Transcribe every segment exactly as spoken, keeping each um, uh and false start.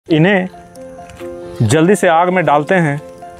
इन्हें जल्दी से आग में डालते हैं।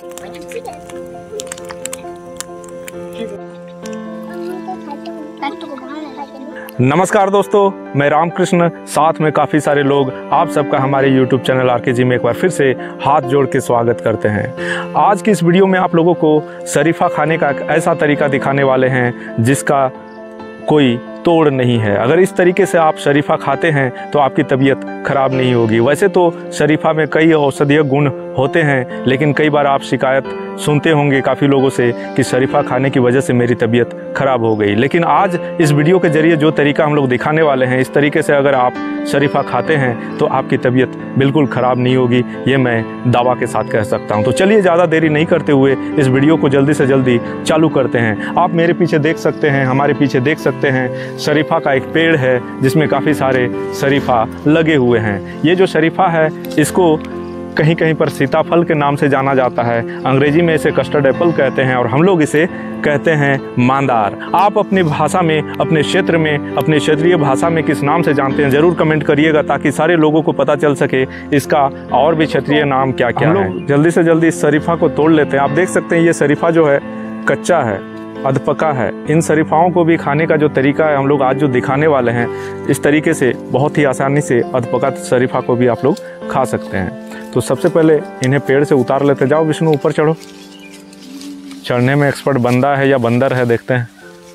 नमस्कार दोस्तों, मैं रामकृष्ण, साथ में काफ़ी सारे लोग आप सबका हमारे यूट्यूब चैनल आर के जी में एक बार फिर से हाथ जोड़ के स्वागत करते हैं। आज की इस वीडियो में आप लोगों को शरीफा खाने का एक ऐसा तरीका दिखाने वाले हैं जिसका कोई तोड़ नहीं है। अगर इस तरीके से आप शरीफा खाते हैं तो आपकी तबीयत खराब नहीं होगी। वैसे तो शरीफा में कई औषधीय गुण होते हैं, लेकिन कई बार आप शिकायत सुनते होंगे काफ़ी लोगों से कि शरीफा खाने की वजह से मेरी तबीयत खराब हो गई। लेकिन आज इस वीडियो के जरिए जो तरीका हम लोग दिखाने वाले हैं, इस तरीके से अगर आप शरीफा खाते हैं तो आपकी तबीयत बिल्कुल ख़राब नहीं होगी, ये मैं दावा के साथ कह सकता हूँ। तो चलिए ज़्यादा देरी नहीं करते हुए इस वीडियो को जल्दी से जल्दी चालू करते हैं। आप मेरे पीछे देख सकते हैं, हमारे पीछे देख सकते हैं, शरीफा का एक पेड़ है जिसमें काफ़ी सारे शरीफा लगे हुए हैं। ये जो शरीफा है इसको कहीं कहीं पर सीताफल के नाम से जाना जाता है, अंग्रेजी में इसे कस्टर्ड एप्पल कहते हैं और हम लोग इसे कहते हैं मांदार। आप अपनी भाषा में, अपने क्षेत्र में, अपने क्षेत्रीय भाषा में किस नाम से जानते हैं ज़रूर कमेंट करिएगा, ताकि सारे लोगों को पता चल सके इसका और भी क्षेत्रीय नाम क्या क्या है। जल्दी से जल्दी इस शरीफा को तोड़ लेते हैं। आप देख सकते हैं ये शरीफा जो है कच्चा है, अधपका है। इन शरीफाओं को भी खाने का जो तरीका है हम लोग आज जो दिखाने वाले हैं, इस तरीके से बहुत ही आसानी से अधपका शरीफा को भी आप लोग खा सकते हैं। तो सबसे पहले इन्हें पेड़ से उतार लेते हैं। जाओ विष्णु, ऊपर चढ़ो। चढ़ने में एक्सपर्ट बंदा है या बंदर है, देखते हैं।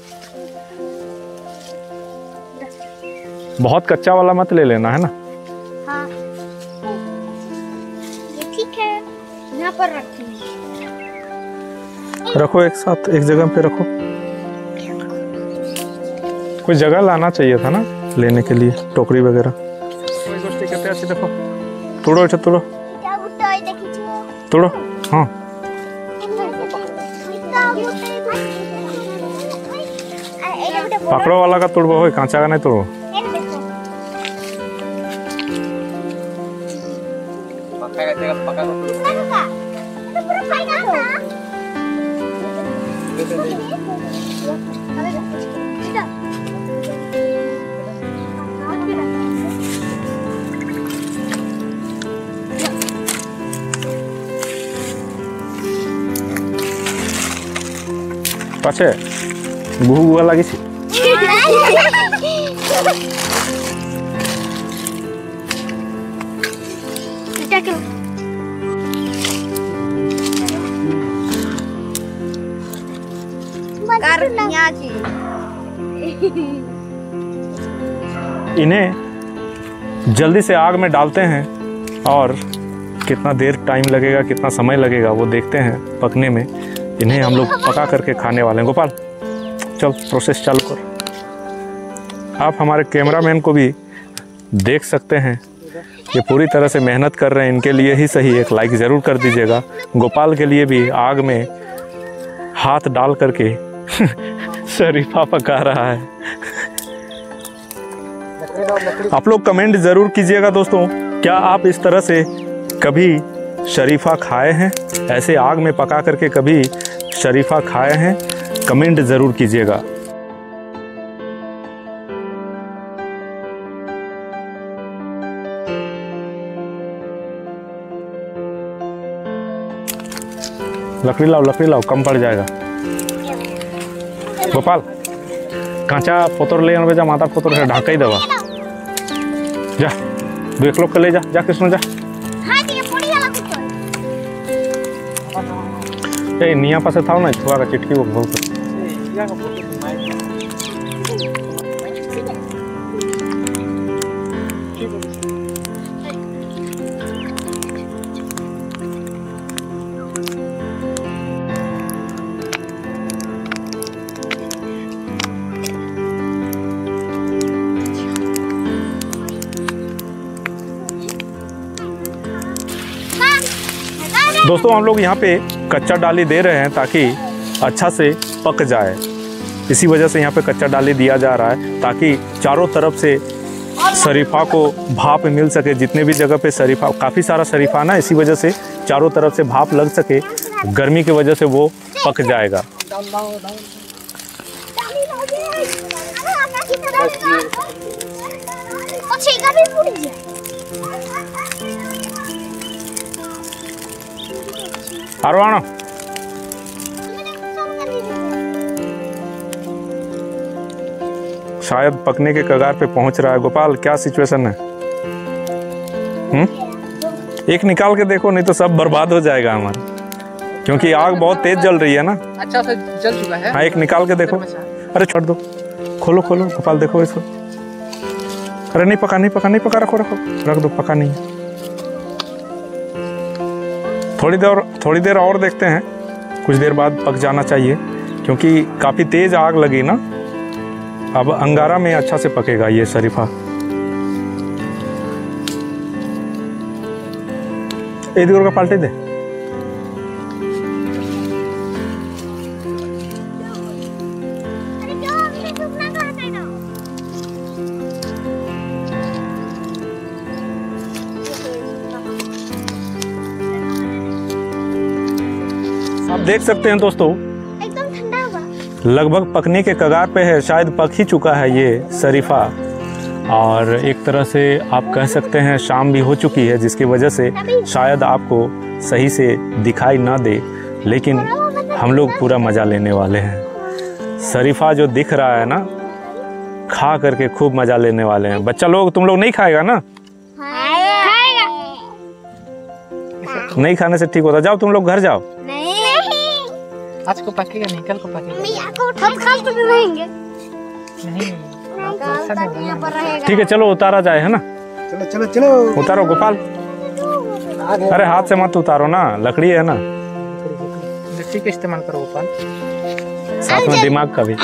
बहुत कच्चा वाला मत ले लेना, है ना? हाँ। ये ठीक है, यहाँ पर रखते हैं। रखो एक साथ, एक जगह पे रखो। कोई जगह लाना चाहिए था ना लेने के लिए, टोकरी वगैरह। कोई गोष्टी कहते हैं, देखो तोड़ो, अच्छा तोड़ो तोड़ो। हाँ, पकड़ो वाला का तोड़ो, हो कांचा का नहीं तोड़ो। पाछे गुहु गुहा लागिছে। इन्हें जल्दी से आग में डालते हैं और कितना देर टाइम लगेगा, कितना समय लगेगा वो देखते हैं पकने में। इन्हें हम लोग पका करके खाने वाले हैं। गोपाल चल प्रोसेस चालू कर। आप हमारे कैमरामैन को भी देख सकते हैं, ये पूरी तरह से मेहनत कर रहे हैं। इनके लिए ही सही एक लाइक ज़रूर कर दीजिएगा। गोपाल के लिए भी आग में हाथ डाल करके शरीफा पका रहा है। आप लोग कमेंट ज़रूर कीजिएगा दोस्तों, क्या आप इस तरह से कभी शरीफा खाए हैं? ऐसे आग में पका करके कभी शरीफा खाए हैं? कमेंट ज़रूर कीजिएगा। लकड़ी लाओ, लकड़ी लाओ, कम पड़ जाएगा। गोपाल कांचा पोतर ले आने, जा माता पोतर है ढाका ही दवा। जा दो एक लोग के ले जा, जा कृष्ण जा। ए निया पासे था ना छुआ का चिटकी वो बहुत। दोस्तों हम लोग यहाँ पे कच्चा डाली दे रहे हैं ताकि अच्छा से पक जाए। इसी वजह से यहाँ पे कच्चा डाली दिया जा रहा है ताकि चारों तरफ से शरीफा को भाप मिल सके। जितने भी जगह पे शरीफा, काफ़ी सारा शरीफा ना, इसी वजह से चारों तरफ से भाप लग सके। गर्मी की वजह से वो पक जाएगा। और छेका भी फूट गया। आरो शायद पकने के कगार पे पहुंच रहा है। गोपाल क्या सिचुएशन है? हम्म एक निकाल के देखो, नहीं तो सब बर्बाद हो जाएगा हमारा, क्योंकि आग बहुत तेज जल रही है ना। अच्छा से जल चुका है। हाँ एक निकाल के देखो। अरे छोड़ दो, खोलो खोलो गोपाल, देखो इसको। अरे नहीं पका, नहीं पका, नहीं पका, रखो रखो, रख दो, पका नहीं है। थोड़ी देर थोड़ी देर और देखते हैं, कुछ देर बाद पक जाना चाहिए, क्योंकि काफ़ी तेज आग लगी ना। अब अंगारा में अच्छा से पकेगा ये शरीफा। एक दूर का पाल्टी दे। आप देख सकते हैं दोस्तों, एकदम ठंडा होगा। लगभग पकने के कगार पे है, शायद पक ही चुका है ये शरीफा। और एक तरह से आप कह सकते हैं शाम भी हो चुकी है, जिसकी वजह से शायद आपको सही से दिखाई ना दे, लेकिन हम लोग पूरा मज़ा लेने वाले हैं। शरीफा जो दिख रहा है ना, खा करके खूब मज़ा लेने वाले हैं। बच्चा लोग, तुम लोग नहीं खाएगा ना? खाएगा। नहीं खाने से ठीक होता, जाओ तुम लोग घर जाओ। नहीं आज को पकेगा नहीं, कल को पकेगा। हम कल तो रहेंगे। नहीं कल तक यहाँ पर रहेगा। ठीक है चलो उतारा जाए, है ना? चलो चलो चलो। उतारो गोपाल। अरे हाथ से मत उतारो ना, लकड़ी है ना। मिट्टी का इस्तेमाल करो गोपाल, साथ में दिमाग का भी।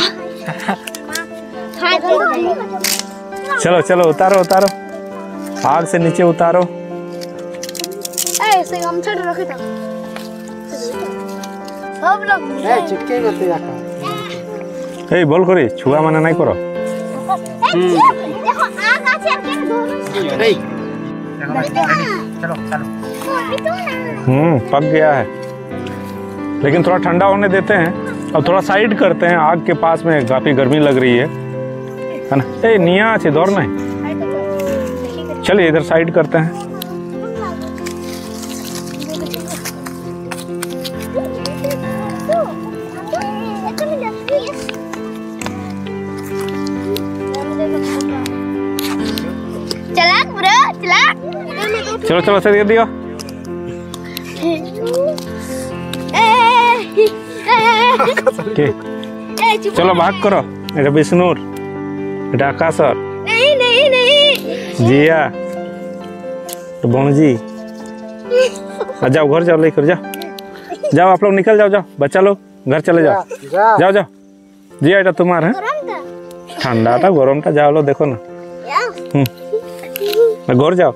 चलो चलो उतारो उतारो, आग से नीचे उतारो। ऐसे हम छोड़ रखे था सब लोग। ए चिपकेगा तो यार। ए बोल करी छुआ माने नहीं करो। देखो आग आछे के दोनों। नहीं चलो चलो। हम्म पक गया है, लेकिन थोड़ा ठंडा होने देते हैं और थोड़ा साइड करते हैं। आग के पास में काफी गर्मी लग रही है, है ना? ए निया अच्छे दौड़ नहीं, चलिए इधर साइड करते हैं। चला ब्रो चला। चलो चलो सर दियो। के चलो भाग करो। এটা বিষ্ণুর, এটা আকাশর। नहीं नहीं नहीं। जिया तो बणजी, जाओ घर जाओ, लेकर जाओ जाओ, आप लोग निकल जाओ, जाओ बच्चा लोग घर चले जाओ, जाओ जाओ। जिया এটা তোমার, है ঠান্ডাটা গরমটা যাও লো দেখো না। हम्म घर जाओ,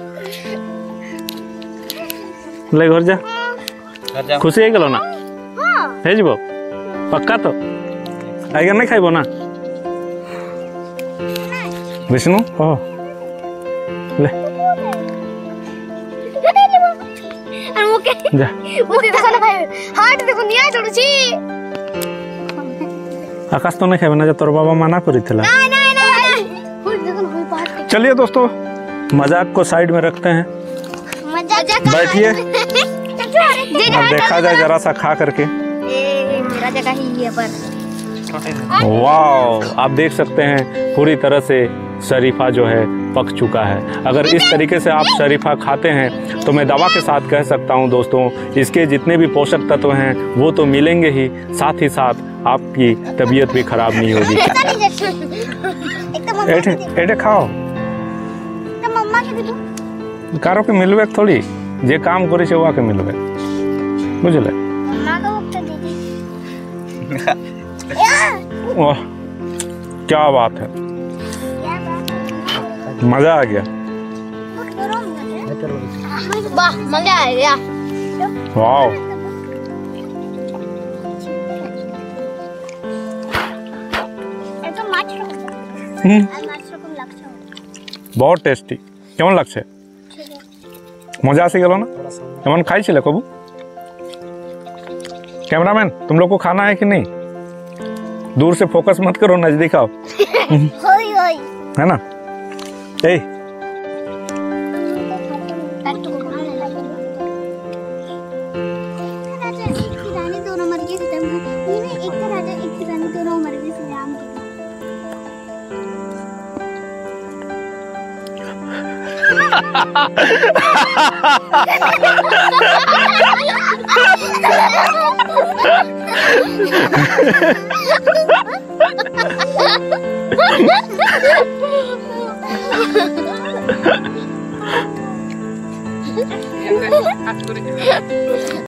ले घर जा। खुशी है गलो ना? है जीवो पक्का तो आगे नहीं खाइबो ना विष्णु? ओ ले जा। मुझे देखो ना भाई, हाथ देखो निया चढ़ुची। आकाश तो नहीं खाइबो ना, तोर बाबा मना करी थला। नहीं नहीं नहीं। फुल देखो ना, कोई बात नहीं। चलिए दोस्तों, मजाक को साइड में रखते हैं, मजाक बैठिए। अब देखा जाए जरा सा खा करके। ए मेरा जगह ही है पर। वाह, आप देख सकते हैं पूरी तरह से शरीफा जो है पक चुका है। अगर इस तरीके से आप शरीफा खाते हैं तो मैं दावा के साथ कह सकता हूं दोस्तों, इसके जितने भी पोषक तत्व हैं वो तो मिलेंगे ही, साथ ही साथ आपकी तबीयत भी खराब नहीं होगी। एठे एठे खाओ, तो मम्मा के दीदू कारो के मिलवे थोड़ी, जे काम करे छे वा के मिलवे, बुझले? मम्मा को वक्त दीदी। वाह क्या बात है, मजा आ गया। वाह मजा आ गया। वाह এটা মাছ রকম हम्म, আর মাছ রকম লাগছে। बहुत टेस्टी। কেমন লাগছে? मजा आसी गलो ना? एमन खाई छिले कबू? कैमरामैन तुम लोग को खाना है कि नहीं? दूर से फोकस मत करो, नजदीक आओ। होई होई है ना? ए एक तो राजा एक तो रानी दोनों मर गए श्री राम के। Aku